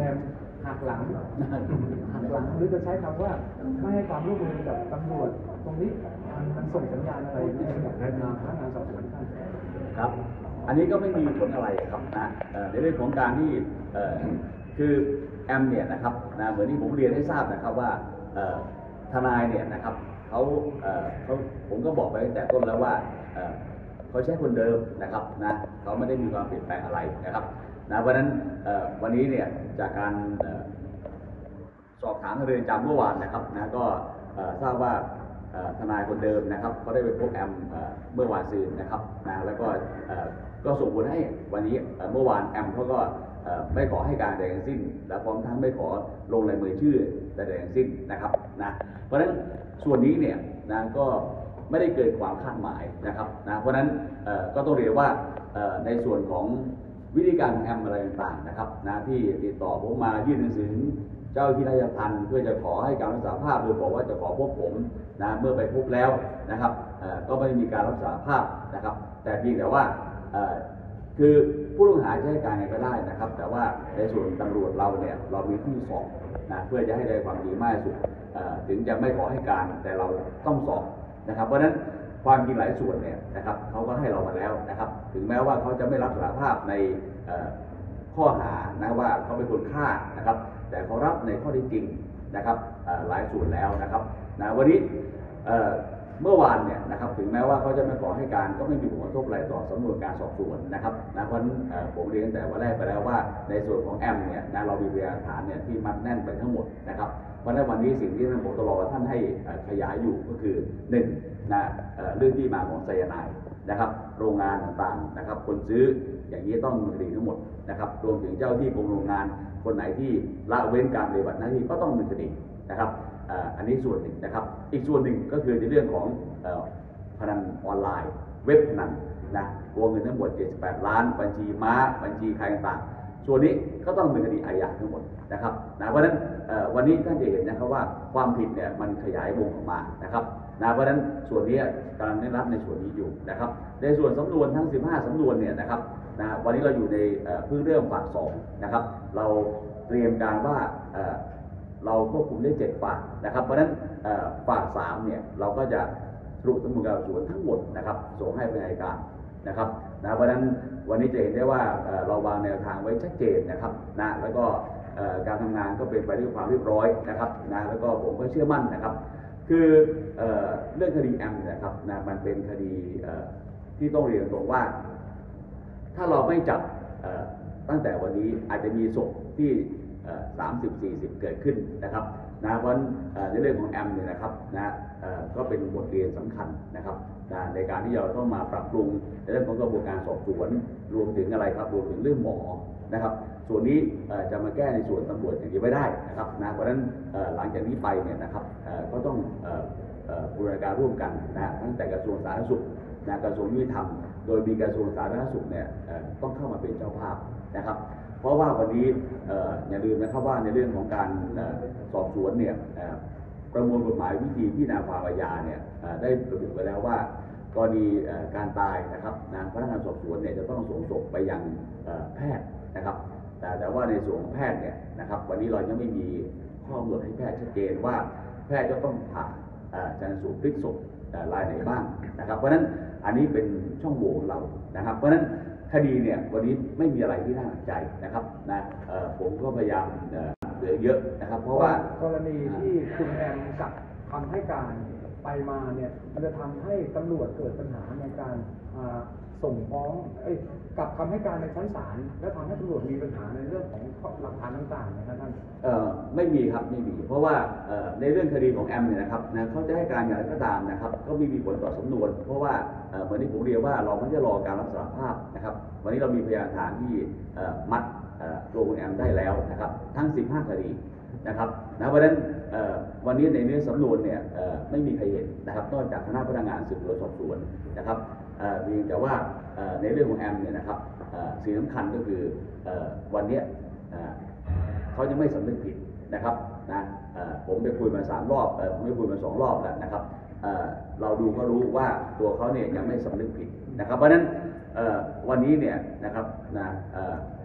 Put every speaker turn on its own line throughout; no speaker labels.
มหักหลังหรือจะใช้คำว่าไม่ให้ความร่วมมือกับตำรวจตรงนี้มันส่งสัญญาณอะไรในกับพนักงานสอบสวนท่าน
ครับอันนี้ก็ไม่มีผลอะไรครับนะในเรื่องของการที่คือแอมเนี่ยนะครับนะเหมือนที่ผมเรียนให้ทราบนะครับว่าทนายเนี่ยนะครับเขาผมก็บอกไปตั้งแต่ต้นแล้วว่าเขาใช้คนเดิมนะครับนะเขาไม่ได้มีความเปลี่ยนแปลงอะไรนะครับนะเพราะฉะนั้นวันนี้เนี่ยจากการสอบถามทางเรือนจำเมื่อวานนะครับนะก็ทราบว่าทนายคนเดิมนะครับเขาได้ไปพบแอมเมื่อวานซืนนะครับนะแล้วก็ส่งผลให้วันนี้เมื่อวานแอมเขาก็ไม่ขอให้การใดทั้งสิ้นและพร้อมทั้งไม่ขอลงลายมือชื่อใดทั้งสิ้นนะครับนะเพราะฉะนั้นส่วนนี้เนี่ยนะก็ไม่ได้เกิดความคาดหมายนะครับนะเพราะฉะนั้นก็ต้องเรียนว่าในส่วนของวิธีการแอมอะไรต่างๆนะครับนะที่ติดต่อผมมายื่นหนังสือเจ้าที่ราชทัณฑ์เพื่อจะขอให้การรับสารภาพโดยบอกว่าจะขอพบผมนะเมื่อไปพบแล้วนะครับก็ไม่ได้มีการรับสารภาพนะครับแต่เพียงแต่ว่าคือผู้ต้องหาจะให้การไงก็ได้นะครับแต่ว่าในส่วนตำรวจเราเนี่ยเรามีที่สอบนะเพื่อจะให้ได้ความดีมากที่สุดถึงจะไม่ขอให้การแต่เราต้องสอบนะครับเพราะฉะนั้นความจริงหลายส่วนเนี่ยนะครับเขาก็ให้เรามาแล้วนะครับถึงแม้ว่าเขาจะไม่รับสารภาพในข้อหานะว่าเขาเป็นคนฆ่านะครับแต่เขารับในข้อเท็จจริงนะครับหลายส่วนแล้วนะครับนะวันนี้เมื่อวานเนี่ยนะครับถึงแม้ว่าเขาจะไม่ขอให้การก็ไม่มีผลกระทบอะไรต่อสำนวนการสอบสวนนะครับนะเพราะฉะนั้นผมเรียนแต่วันแรกไปแล้วว่าในส่วนของแอมเนี่ยนะเรามีพยานฐานเนี่ยที่มัดแน่นไปทั้งหมดนะครับเพราะในวันนี้สิ่งที่ท่านผบ.ตร.ท่านให้ขยายอยู่ก็คือ1นะเรื่องที่มาของไซยาไนด์นะครับโรงงานต่างๆนะครับคนซื้ออย่างนี้ต้องดำเนินคดีทั้งหมดนะครับรวมถึงเจ้าที่กรมโรงงานคนไหนที่ละเว้นการปฏิบัติหน้าที่ก็ต้องดำเนินคดีนะครับอันนี้ส่วนหนึ่งนะครับอีกส่วนหนึ่งก็คือในเรื่องของพนันออนไลน์เว็บพนันนะรวมเงินทั้งหมด78 ล้านบัญชีม้าบัญชีใครต่างๆส่วนนี้ก็ต้องดำเนินคดีอาญาทั้งหมดนะครับนะเพราะฉะนั้นวันนี้ท่านจะเห็นนะครับว่าความผิดเนี่ยมันขยายวงออกมานะครับนะเพราะฉะนั้นส่วนนี้กำลังได้รับในส่วนนี้อยู่นะครับในส่วนสำนวนทั้ง15สำนวนเนี่ยนะครับนะวันนี้เราอยู่ในเพิ่งเริ่มฝาก2นะครับเราเตรียมการว่าเราควบคุมได้7 ฝากนะครับเพราะฉะนั้นฝาก3เนี่ยเราก็จะสรุปสำนวนการสอบสวนทั้งหมดนะครับส่งให้พนักงานนะครับนะเพราะฉะนั้นวันนี้จะเห็นได้ว่าเราวางแนวทางไว้ชัดเจนนะครับนะแล้วก็การทำงานก็เป็นไปด้วยความเรียบร้อยนะครับนะแล้วก็ผมก็เชื่อมั่นนะครับคือเรื่องคดีแอมนะครับนะมันเป็นคดีที่ต้องเรียนตรงว่าถ้าเราไม่จับตั้งแต่วันนี้อาจจะมีศพที่30-40เกิดขึ้นนะครับนะเพราะในเรื่องของแอมเนี่ยนะครับนะก็เป็นบทเรียนสำคัญนะครับในการที่เราต้องมาปรับปรุงในเรื่องของกระบวนการสอบสวนรวมถึงอะไรครับรวมถึงเรื่องหมอนะครับส่วนนี้จะมาแก้ในส่วนตำรวจอย่างนี้ไม่ได้นะครับนะเพราะฉะนั้นหลังจากนี้ไปเนี่ยนะครับก็ต้องบูรณาการร่วมกันนะตั้งแต่กระทรวงสาธารณสุขนะกระทรวงยุติธรรมโดยมีกระทรวงสาธารณสุขเนี่ยต้องเข้ามาเป็นเจ้าภาพนะครับเพราะว่าวันนี้อย่าลืมนะครับว่าในเรื่องของการสอบสวนเนี่ยประมวลกฎหมายวิธีพิจารณาความอาญาเนี่ยได้ระบุไว้แล้วว่ากรณีการตายนะครับพนักงานสอบสวนเนี่ยจะต้องส่งศพไปยังแพทย์นะครับแต่ว่าในส่วนของแพทย์เนี่ยนะครับวันนี้เรายังไม่มีข้อกำหนดให้แพทย์ชัดเจนว่าแพทย์จะต้องผ่าชันสูตรพลิกศพรายไหนบ้างนะครับเพราะฉะนั้นอันนี้เป็นช่องโหว่ของเรานะครับเพราะฉะนั้นคดีเนี่ยวันนี้ไม่มีอะไรที่น่าหนักใจนะครับนะผมก็พยายามเหลือเยอะนะครับเพราะว่าก
รณีที่คุณแอมกับคำให้การไปมาเนี่ยมันจะทำให้ตำรวจเกิดปัญหาในการส่งฟ้องกับคำให้การในชั้นศาลและทำให้ตำรวจมีปัญหาในเรื่องของหลักฐานต่างๆนะครับท่าน
ไม่มีครับไม่มีเพราะว่าในเรื่องคดีของแอมเนี่ยนะครับนะเขาจะให้การอย่างไรก็ตามนะครับก็ไม่มีผลต่อสำนวนเพราะว่าเหมือนที่ผมเรียนว่าเราไม่ได้รอการรับสารภาพนะครับวันนี้เรามีพยานฐานที่มัดตัวคุณแอมได้แล้วนะครับทั้ง15 คดีนะครับนะเพราะฉะนั้นวันนี้ในเนื้อสำนวนเนี่ยไม่มีใครเห็นนะครับนอกจากคณะพนักงานสืบสวนสอบสวนนะครับเพียงแต่ว่าในเรื่องของแอมเนี่ยนะครับสิ่งสำคัญก็คือวันนี้เขายังไม่สำนึกผิดนะครับนะผมไปคุยมา3 รอบผมไปคุยมา2 รอบแล้วนะครับเราดูก็รู้ว่าตัวเขาเนี่ยยังไม่สำนึกผิดนะครับเพราะฉะนั้นวันนี้เนี่ยนะครับนะ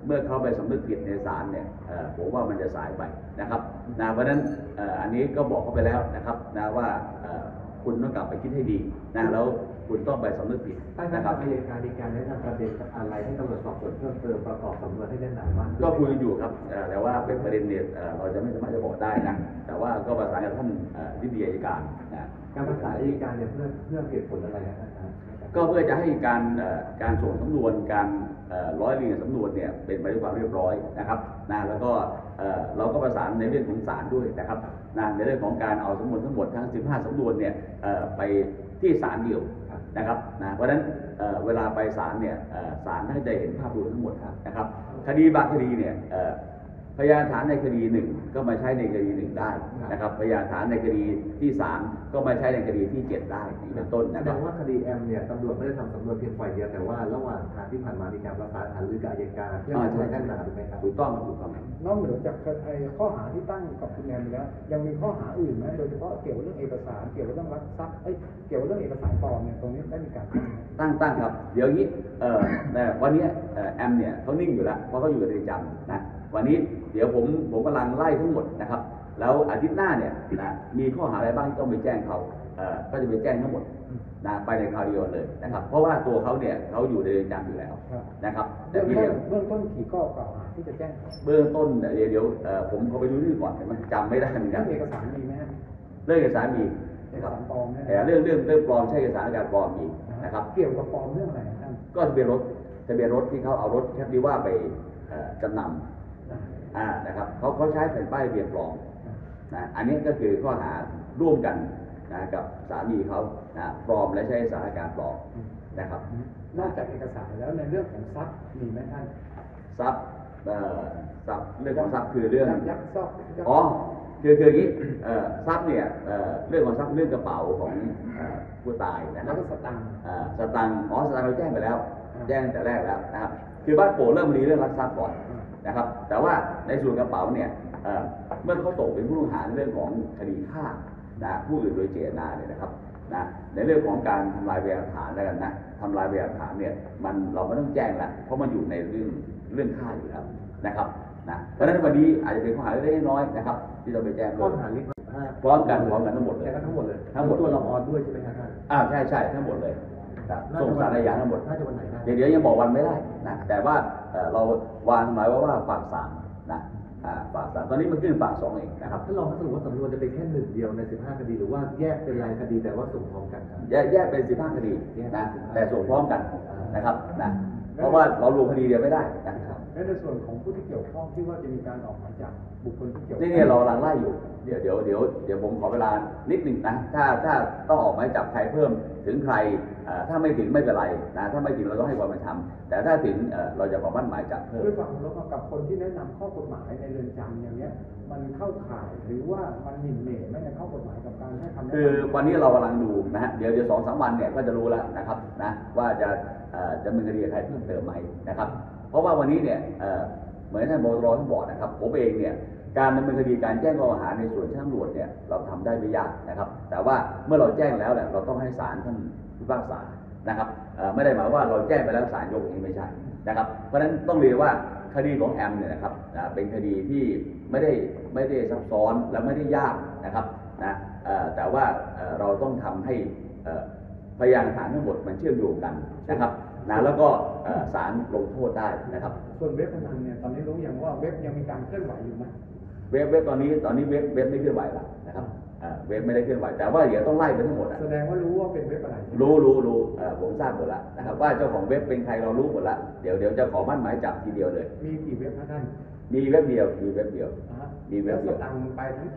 เมื่อเขาไปสำนึกผิดในศาลเนี่ยผมว่ามันจะสายไปนะครับนะเพราะฉะนั้นอันนี้ก็บอกเขาไปแล้วนะครับนะว่าคุณต้องกลับไปคิดให้ดีนะแล้วคุณต้องไปสำนึกผิด
ถ้า
นะค
กา
รั
ร
บ
อายการในการแนะนำประเด็นอะไรให้ตำรวจสอบสวนเพิ่มเติมประกอบสำนวนให้แน่นหนามากขึ้น
ก็คุยอยู่ครับแต่ว่าเป็นประเด็นเนี่ยเราจะไม่สามารถจะบอกได้นะแต่ว่าก็ประสานกับท่านที่ดีอัยการนะ
การประสานอายการเนี่ยเพื่อเหตุผลอะไรนะครับ
ก็เพื่อจะให้การส่งสำนวนการร้อยเรียงสำนวนเนี่ยเป็นไปด้วยความเรียบร้อยนะครับนะแล้วก็เราก็ประสานในเรื่องของศาลด้วยนะครับนะในเรื่องของการเอาสำนวนทั้งหมดทั้ง 15 สำนวนเนี่ยไปที่ศาลเดียวนะครับนะเพราะฉะนั้นเวลาไปศาลเนี่ยศาลท่านจะเห็นภาพรวมทั้งหมดนะครับคดีบางคดีเนี่ยพยานฐานในคดีหนึ่งก็มาใช้ในคดีหนึ่งได้นะครับพยานฐานในคดีที่3ก็มาใช้ในคดีที่7ได้เป็นต้น
แส
นะ
ด
ครับ
งว่าคดีแอมเนี่ยตำรวจไม่ได้ทำสำนวนเพียงฝ่ายเดียวแต่ว่าระหว่างทางที่ผ่านมามีการประสานหารือกับอัยการเพื่อให้แน่นหนาถูกไหมครับ
ถูกต้อง
นอกเหนือจากข้อหาที่ตั้งกับคุณแอมแล้วยังมีข้อหาอื่นไหมโดยเฉพาะเกี่ยวกับเรื่องเอกสารเกี่ยวกับเรื่องลักทรัพย์เกี่ยวกับเรื่องเอกสารปลอมเนี่ยตรงนี้ได้มีการ
ตั้งครับเดี๋ยวนี้วันนี้แอมเนี่ยเขานิ่งอยู่แล้วเพราะเขาอยู่ในเรือนจำนะวันนี้เดี๋ยวผมกำลังไล่ทั้งหมดนะครับแล้วอาทิตย์หน้าเนี่ยนะมีข้อหาอะไรบ้างที่ต้องไปแจ้งเขาก็จะไปแจ้งทั้งหมดนะไปในคราวเดียวเลยนะครับเพราะว่าตัวเขาเนี่ยเขาอยู่ในเรือนจำอยู่แล้วนะครับ
เบื้องต้นกี่ข้อกล่าวหาที่จะแจ้ง
เบื้องต้นเดี๋ยวผมเขาไปดูที่ก่อนเห็นไหมจำไม่ได้เหมือนกัน
เรื่องเอกสารมีไหมฮะ
เรื่องเอกสารมี
เอกสารปลอมเนี่ย
เรื่องปลอมใช่เอกสารการปลอมมีนะครับ
เกี่ยวกับปลอมเรื่องอะไรท่าน
ก็ทะเบียนรถที่เขาเอารถแคปดีว่าไปจำนำนะครับเขาใช้แผ่นป้ายทะเบียนปลอมนะอันนี้ก็คือข้อหาร่วมกันนะกับสามีเขานะปลอมและใช้เอกสารการปลอมนะครับ
นอกจากเอกสารแล้วในเรื่องของทรัพย์มีไหมท่าน
ทรัพย์เรื่องของทรัพย์คือเรื่อง
ยักยอก
อ๋อคืออย่างนี้ทรัพย์เนี่ยเรื่องของทรัพย์เรื่องกระเป๋าของผู้ตายนะค
แล้
รั
ว
บ
ก็สตังค์
สตังค์เราแจ้งไปแล้ว แจ้งแต่แรกแล้วนะครับคือบ้านโป่งเริ่มมีเรื่องลักทรัพย์ก่อนนะครับแต่ว่าในส่วนกระเป๋าเนี่ยเมื่อเขาตกเป็นผู้ต้องหาในเรื่องของคดีฆ่าผู้อื่นโดยเจตนาเนี่ยนะครับนะในเรื่องของการทำลายพยานหลักฐานแล้วกันนะทำลายพยานหลักฐานเนี่ยเราไม่ต้องแจ้งแล้วเพราะมันอยู่ในเรื่องฆ่าอยู่แล้วนะครับนะเพราะฉะนั้นวันนี้อาจจะเป็นข้อหาเล็กน้อยนะครับที่เราไปแจ้ง
ข้อหาเล็ก
พร้อมกันทั้งหมดเลย
ทั้งหมดเลย
ทั้งหมด
ตัวละออนด้วยใช่ไหมครับท่าน
ใช่ทั้งหมดเลยส่งสารอาญาทั้งหมด
น่าจะวันไหนได้
เดี๋ยวยังบอกวันไม่ได้นะแต่ว่าเราวางหมายว่าฝากศาลนะฝากศาลตอนนี้มันขึ้นฝาก2เองนะครับ
ถ้าลองสรุปว่าสำนวนจะเป็นแค่1เดียวใน15คดีหรือว่าแยกเป็นรายคดีแต่ว่าส่งพร้อมกัน
แยกเป็น15คดีนะแต่ส่งพร้อมกันนะครับนะเพราะว่าเรารวมคดีเดียวไม่ได้นะครับ
และในส่วนของผู้ที่เกี่ยวข้องที่ว่าจะมีการออกหมายจับบุคคลที่เกี่ยวข้อง
นี่เรากำลังไล่อยู่เดี๋ยวผมขอเวลานิดหนึ่งนะถ้าต้องออกหมายจับใครเพิ่มถึงใครถ้าไม่ถึงไม่เป็นไรนะถ้าไม่ถึงเราต้องให้ความเป็นธรรมแต่ถ้าถึงเราจะขอมั่นหมายจับเพิ่ม
ด้วยความเคารพกับคนที่แนะนำข้อกฎหมายในเรือนจำอย่างเนี้ยมันเข้าข่ายหรือว่ามันหมิ่นเหม่ไม่ในข้อกฎหมายกับการให้คำแนะนำ
คือวันนี้เรากำลังดูนะฮะเดี๋ยว2-3 วันเนี่ยก็จะรู้แล้วนะครับนะว่าจะดำเนินคดีกับใครเพิ่มเติมไหมนะครับเพราะว่าวันนี้เนี่ยเหมือนท่านบตรท่านบอกนะครับผมเองเนี่ยการดำเนินคดีการแจ้งข้อหาในส่วนชั้นตำรวจเนี่ยเราทำได้ไม่ยากนะครับแต่ว่าเมื่อเราแจ้งแล้วเนี่ยเราต้องให้ศาลท่านพิพากษานะครับไม่ได้หมายว่าเราแจ้งไปแล้วศาลยกเองไม่ใช่นะครับเพราะฉะนั้นต้องเรียนว่าคดีของแอมเนี่ยนะครับเป็นคดีที่ไม่ได้ซับซ้อนและไม่ได้ยากนะครับนะแต่ว่าเราต้องทำให้พยานหลักฐานทั้งหมดมันเชื่อมโยงกันนะครับนะแล้วก็ศาลลงโทษได้นะครับ
ส่วนเว็บพนันเนี่ยตอนนี้รู้อย่างว่าเว็บยังมีการเคลื่อนไหวอยู่ไหม
เว็บตอนนี้เว็บไม่เคลื่อนไหวแล้วนะครับเว็บไม่ได้เคลื่อนไหวแต่ว่าเดี๋ยวต้องไล่ไปทั้งหมด
แสดงว่ารู้ว่าเป็นเว็บอะไร
รู้ผมทราบหมดแล้วนะครับว่าเจ้าของเว็บเป็นใครเรารู้หมดแล้วเดี๋ยวจะขอมั่นหมายจับทีเดียวเลย
มีกี่เว็บนะท่าน
มีเว็บเดียวมีเว็บเดียว
ตังไปทั้ง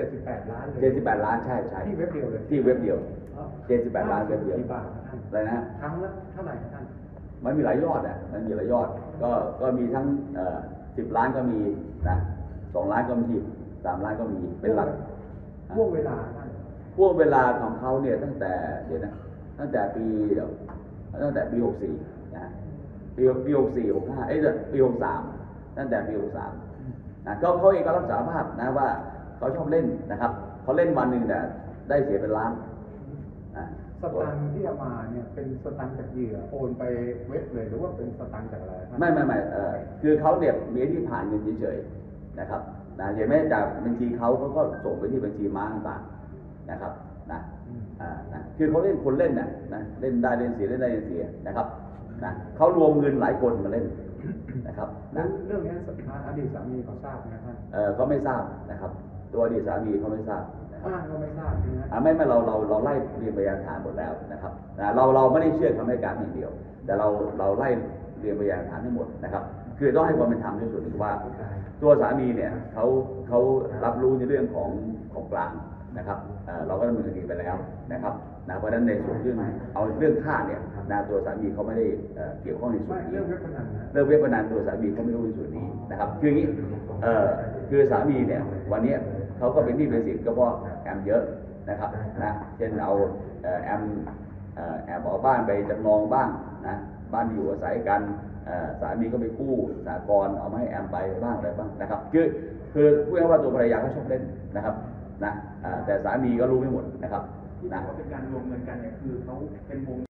78 ล้านเลย
78 ล้านใช่
ที่เว็บเดียวเลย
ที่เว็บเดียว78 ล้านเว็บเดียว
กี่บาทท่าน
อะไรนะ
ครั้งละเท่าไหร่ท่าน
มันมีหลายยอดมันมีหลายยอดก็มีทั้ง10 ล้านก็มีนะ2 ล้านก็มี3 ล้านก็มีเป็นหลัก
ช่วงเวลาท่าน
ช่วงเวลาของเขาเนี่ยตั้งแต่ตั้งแต่ปี64นะปี64 65ปี63ตั้งแต่ปี63นะเขาเองก็รับสารภาพนะว่าเขาชอบเล่นนะครับเขาเล่นวันหนึ่งเนี่ยได้เสียเป็นล้าน
สตังค์ที่เอามาเนี่ยเป็นสตังค์จากเหยื่อโอนไปเว็บเลยหรือว่าเป็นสตังค์จากอะไรครับ
ไม่คือเขาเนี่ยมีที่ผ่านเงินเฉยๆนะครับนะอย่างแม้จากบัญชีเขาก็ส่งไปที่บัญชีม้าต่างๆนะครับนะนะคือเขาเล่นคนเล่นน่ะนะเล่นได้เล่นเสียเล่นได้เล่นเสียนะครับนะเขารวมเงินหลายคนมาเล่นนะครับ
แล้
นะ
วเรื่องนี้อดีตสามีเขาทราบไหมครับท่าน
ก็ไม่ทราบนะครับตัวอดีตสามีเขาไม่ทราบนะครับ
ก็ไม่ทราบใช่ไหม
ไม่เราไล่เรียงพยานฐานหมดแล้วนะครับนะเราไม่ได้เชื่อคำให้การอย่างเดียว แต่เราไล่เรียงพยานฐานทั้งหมดนะครับคือต้องให้ความเป็นธรรมในส่วนหนึ่งว่า ตัวสามีเนี่ยเขารับรู้ในเรื่องของกลางนะครับเราก็ดำเนินคดีไปแล้วนะครับนะเพราะฉะนั้นในส่วนเรื่องฆ่าเนี่ยนะตัวสามีเขาไม่ได้เกี่ยวข้องในส่วนนี้
เรื่องเว็บพนันนะ
เรื่องเว็บพนันตัวสามีเขาไม่รู้ในส่วนนี้นะครับคืออย่างนี้คือสามีเนี่ยวันนี้เขาก็เป็นหนี้เป็นสินก็เพราะแอมเยอะนะครับนะเช่นเอาแอมเอาบ้านไปจำนองบ้างนะบ้านอยู่อาศัยกันสามีก็ไปกู้สหกรณ์เอามาให้แอมไปบ้างอะไรบ้างนะครับคือพูดง่ายๆว่าตัวภรรยาก็ชอบเล่นนะครับนะแต่สามีก็รู้ไม่หมดนะครับ
ที่บอกว่าเป็นการรวมเงินกันเนี่ยคือเขาเป็นวง